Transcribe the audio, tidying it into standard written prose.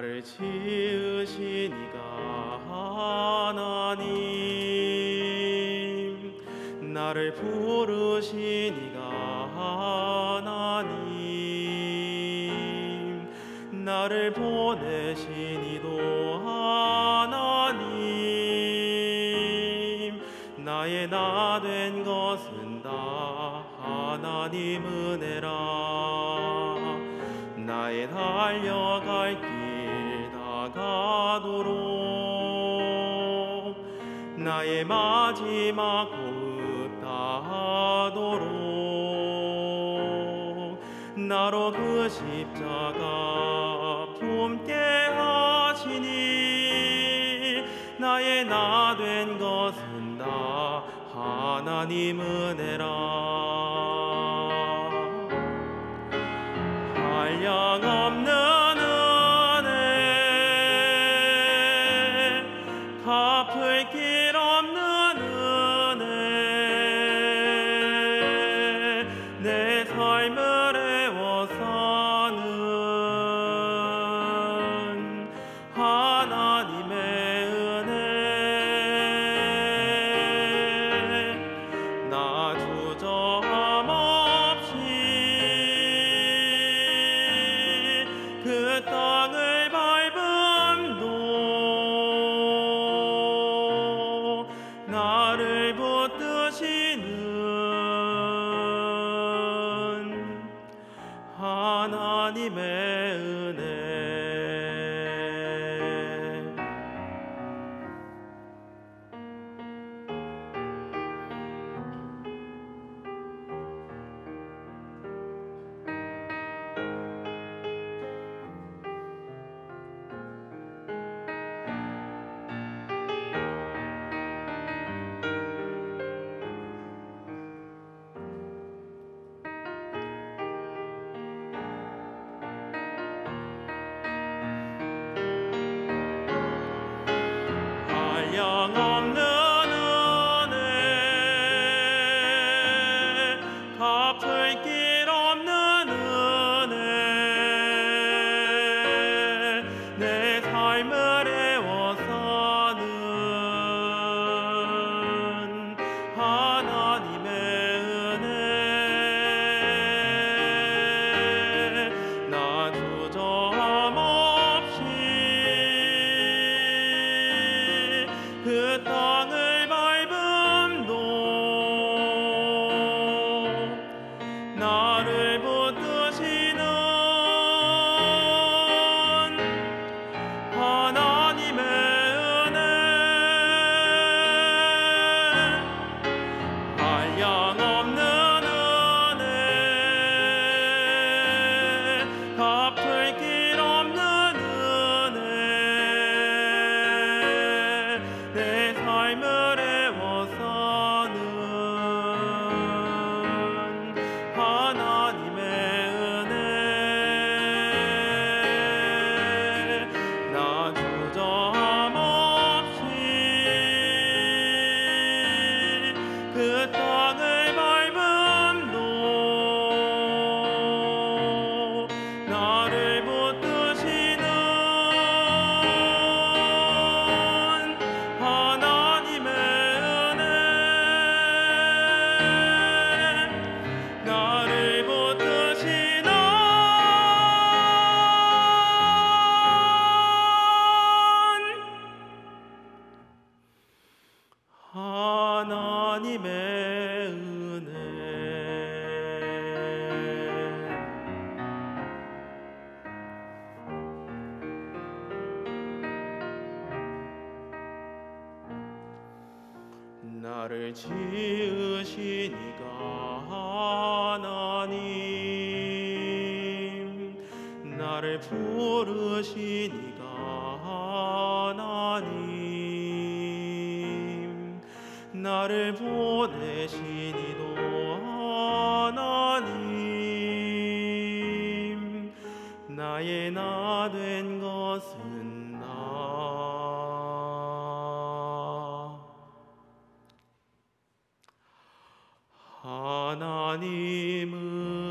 나를 지으신 이가 하나님, 나를 부르신 이가 하나님, 나를 보내신 이도 하나님, 나의 나 된 것은 다 하나님 은혜라. 나의 달려갈 길 다가도록, 나의 마지막 호흡 다하도록, 나로 그 십자가 품게 하시니, 나의 나 된 것은 다 하나님 은혜라. 한량없는 은혜, 갚을 길 없는 은혜, 내 삶을 애워 사는 하나님의 은혜. 나 주저함 없이 그 땅을 밟음도 나를 붙드시는 하나님의 은혜. 한량없는 은혜, 갚을 길 없는 은혜, 내 삶을 애워 사는 하나님의 은혜. 나 주저함 없이 그 땅을 밟음도 나를 붙드시는 하나님의 은혜. 한량없는 은혜, 갚을 길 없는 은혜, 내 삶을 애워 사는 하나님의 은혜. 나 주저함 없이 그 땅을 밟음도 나를 붙드시는 하나님의 은혜. 나를 붙드시는 하나님의 은혜. 나를 지으신 이가 하나님, 나를 부르신 이가 하나님, 나를 보내신 이도 하나님, 나의 나 된 것은 나 하나님